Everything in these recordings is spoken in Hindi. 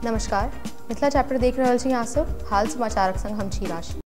नमस्कार, मिथिला चैप्टर देख रहल छी अहाँ सब। हाल समाचारक संग हम छी राशि।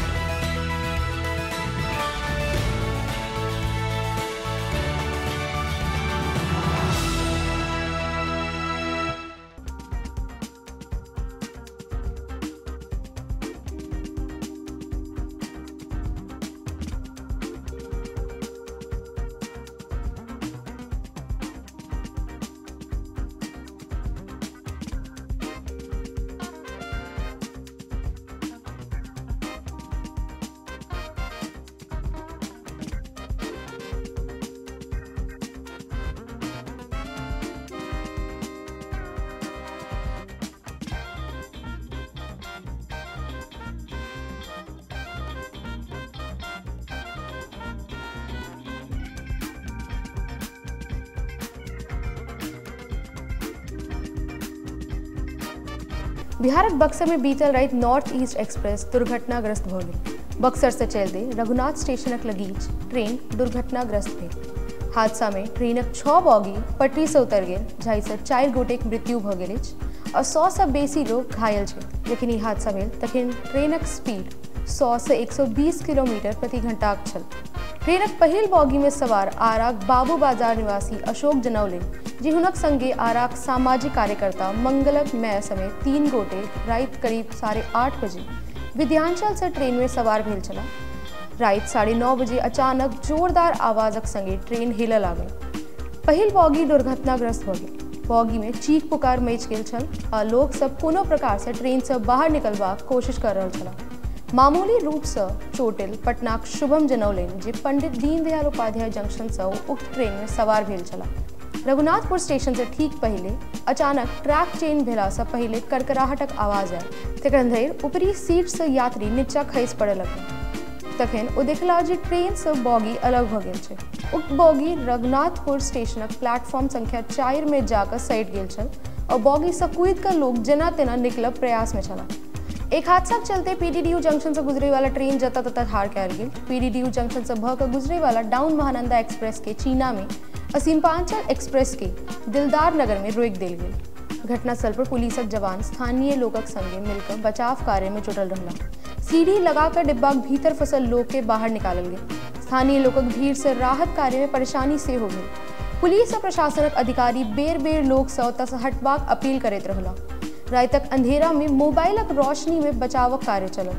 बिहारक बक्सर में बीतल राति नॉर्थ ईस्ट एक्सप्रेस दुर्घटनाग्रस्त भ गेल। बक्सर से चलते रघुनाथ स्टेशनक लगीच ट्रेन दुर्घटनाग्रस्त भेल। हादसा में ट्रेनक 6 बॉगी पटरी से उतर गेल, जाहि से 4 गोटेक मृत्यु भ गेल अछि और 100 से बेसी लोग घायल छथि। लेकिन ई हादसा भेल तखन ट्रेनक स्पीड 100 से 120 किलोमीटर प्रति घंटा छल। ट्रेनक पहिल बॉगी में सवार आराक बाबू बाजार निवासी अशोक जनौले जी हुनक संगे आराक सामाजिक कार्यकर्ता मंगलक मय समेत 3 गोटे राति करीब 8:30 बजे विद्यांचल से ट्रेन में सवार भेल छला। राति 9:30 बजे अचानक जोरदार आवाजक संगे ट्रेन हिलऽ लागल। पहिल बॉगी दुर्घटनाग्रस्त भ गेल। बॉगी में चीख पुकार मचि गेल छल आ लोक सब कोनो प्रकार से ट्रेन से बाहर निकलबाक कोशिश कर रहल छला। मामूली रूप से चोटिल पटनाक शुभम जनौलेन जे पंडित दीनदयाल उपाध्याय जंक्शन से उक्त ट्रेन में सवार भेल छला। रघुनाथपुर स्टेशन से ठीक पहले अचानक ट्रैक चेंज भेला से पहले करकराहटक आवाज आयल। तखन धरि ऊपरी सीट से यात्री नीचा खसि पड़े लगल। तखन ओ देखला जे ट्रेन से बॉगी अलग भ गेल छै। उक्त बॉगी रघुनाथपुर स्टेशनक प्लेटफॉर्म संख्या 4 में जाकर सटि गेल छल और बॉगी से कूद कर लोग जेना तेना निकलब प्रयास में छला। एक हादसा के चलते पीडीडीयू जंक्शन से गुजरे वाला ट्रेन जता तता ठाड़ कयल गेल। पीडीडीयू जंक्शन से भऽ कऽ गुजरे वाला डाउन महानंदा एक्सप्रेस के चीना में सीमांचल एक्सप्रेस के दिलदार नगर में रोक देल गेल। घटनास्थल पर पुलिसक जवान स्थानीय लोकक संगे मिलकर बचाव कार्य में जुटल रहला। सीढ़ी लगाकर डिब्बाक भीतर फंसल लोग के बाहर निकालल गेल। स्थानीय लोकक भीड़ से राहत कार्य में परेशानी से हो गेल। पुलिस और प्रशासनक अधिकारी बेर बेर लोक से ओतऽ से हटबाक अपील करैत रहला। रातक अंधेरा में मोबाइलक रोशनी में बचावक कार्य चलल।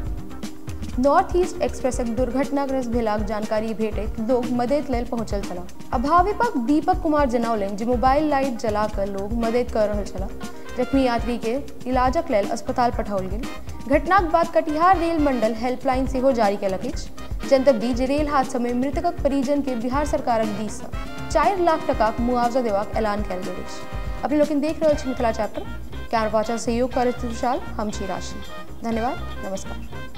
नॉर्थ ईस्ट एक्सप्रेसक दुर्घटनाग्रस्त भेलाक जानकारी भेटैत लोग मदद लेल पहुंचल छला। अभाविपक दीपक कुमार जनौलनि जे मोबाइल लाइट जलाकर लोग मदद कर रहल छला। जख्मी यात्री के इलाजक लेल अस्पताल पठाओल गेल। घटनाक बाद कटिहार रेल मंडल हेल्पलाइन सेहो जारी कयलक अछि। जनतब दी जे रेल हादसा में मृतकक परिजन के बिहार सरकारक दिस सँ 4 लाख टकाक मुआवजा देबाक ऐलान कयल गेल अछि। अपने लोग देख रहल छी मिथिला चैप्टर। कैमरा पर्सन सहयोग करैत विशाल, हम छी राशि। धन्यवाद, नमस्कार।